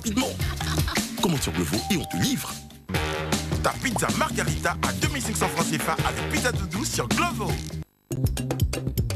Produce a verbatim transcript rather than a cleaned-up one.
rapidement. Commande sur Glovo et on te livre. Ta pizza margarita à deux mille cinq cents francs C F A avec Pizza Doudou sur Glovo.